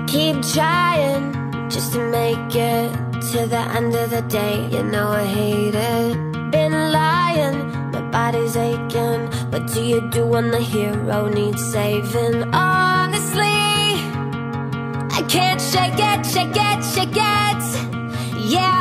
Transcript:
Keep trying just to make it to the end of the day. You know I hate it. Been lying, my body's aching. What do you do when the hero needs saving? Honestly, I can't shake it, shake it, shake it. Yeah,